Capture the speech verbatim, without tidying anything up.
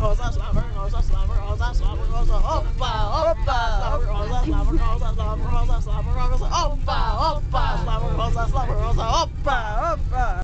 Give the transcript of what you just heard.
rosa, slava rosa, slava rosa, slava rosa, opa, opa, slava rosa, slava rosa, slava rosa, slava rosa, opa, opa, slava rosa, slava rosa, opa, opa.